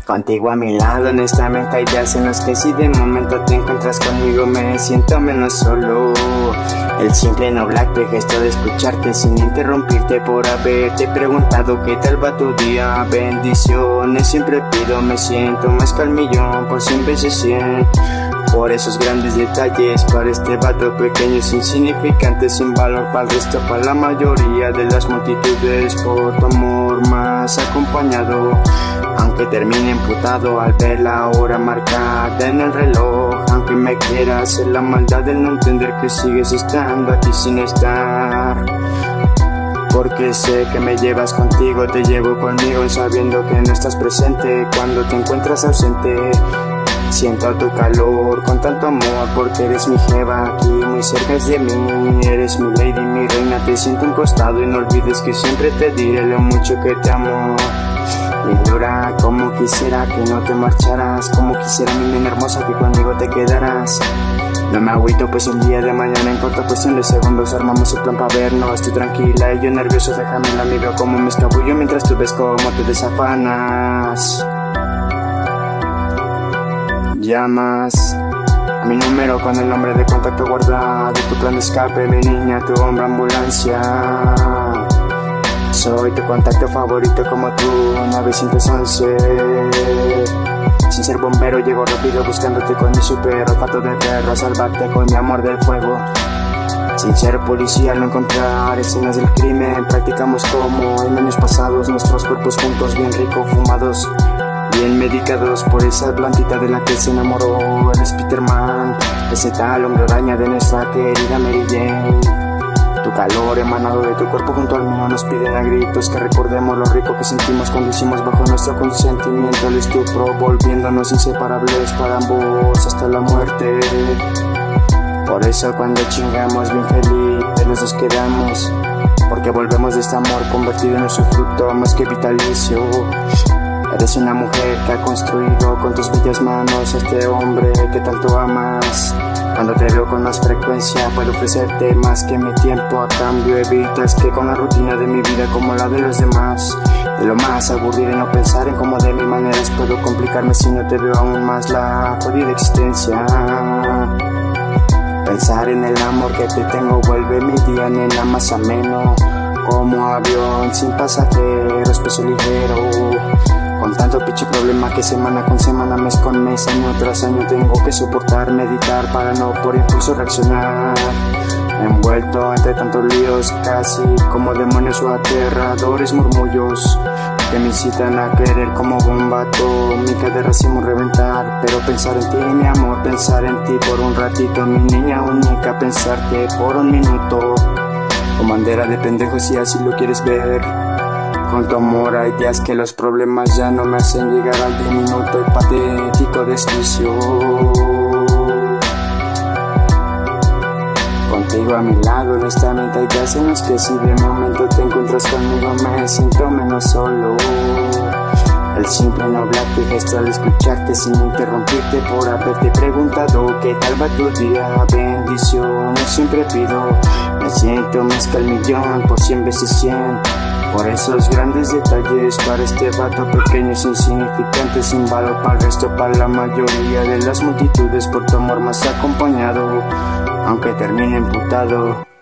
Contigo a mi lado, honestamente hay días en los que si de momento te encuentras conmigo me siento menos solo. El simple noble gesto de escucharte sin interrumpirte por haberte preguntado qué tal va tu día. Bendiciones siempre pido, me siento más que al millón por 100 veces 100. Por esos grandes detalles, para este vato pequeños, insignificantes, sin valor para el resto, para la mayoría de las multitudes, por tu amor más acompañado. Aunque termine imputado al ver la hora marcada en el reloj, aunque me quiera hacer la maldad de no entender que sigues estando aquí sin estar. Porque sé que me llevas contigo, te llevo conmigo sabiendo que no estás presente cuando te encuentras ausente. Siento tu calor con tanto amor porque eres mi jeva aquí muy cerca de mí. Eres mi lady, mi reina, te siento a un costado y no olvides que siempre te diré lo mucho que te amo. Lindura, como quisiera que no te marcharas, como quisiera mi nena hermosa que conmigo te quedarás. No me agüito pues el día de mañana en corta cuestión de segundos armamos el plan para vernos. Estoy tranquila y yo nervioso, déjame la miro como me escabullo mientras tú ves cómo te desafanas. Llamas a mi número con el nombre de contacto guardado, tu plan de escape, mi niña, tu hombre ambulancia. Soy tu contacto favorito como tú, 911. Sin ser bombero llego rápido buscándote con mi super olfato de perro, a salvarte con mi amor del fuego. Sin ser policía al no encontrar escenas del crimen, practicamos como en años pasados, nuestros cuerpos juntos bien ricos, fumados, bien medicados por esa plantita de la que se enamoró. Eres Peterman, ese tal hombre araña de nuestra querida Mary Jane. Tu calor emanado de tu cuerpo junto al mío nos piden a gritos que recordemos lo rico que sentimos cuando hicimos bajo nuestro consentimiento el estupro, volviéndonos inseparables para ambos hasta la muerte. Por eso cuando chingamos bien feliz los dos quedamos, porque volvemos de este amor convertido en nuestro fruto más que vitalicio. Eres una mujer que ha construido con tus bellas manos este hombre que tanto amas. Cuando te veo con más frecuencia puedo ofrecerte más que mi tiempo, a cambio evitas que con la rutina de mi vida como la de los demás, de lo más aburrido y no pensar en cómo de mil maneras puedo complicarme si no te veo aún más la jodida existencia. Pensar en el amor que te tengo vuelve mi día, nena, más ameno, como avión sin pasajeros, peso ligero. Con tanto pinche problema que semana con semana, mes con mes, año tras año tengo que soportar, meditar para no por impulso reaccionar. Envuelto entre tantos líos, casi como demonios o aterradores murmullos que me incitan a querer como bomba atómica de racimo reventar. Pero pensar en ti, mi amor, pensar en ti por un ratito, mi niña única, pensarte por un minuto, como bandera de pendejos si así lo quieres ver. Con tu amor hay días que los problemas ya no me hacen llegar al diminuto y patético desquicio. Contigo a mi lado, honestamente hay días en los que si de momento te encuentras conmigo me siento menos solo. El simple noble gesto de escucharte sin interrumpirte por haberte preguntado qué tal va tu día. Bendiciones siempre pido, me siento más que al millón por 100 veces 100. Por esos grandes detalles, para este vato pequeño es insignificante, sin valor para el resto, para la mayoría de las multitudes, por tu amor más acompañado, aunque termine imputado.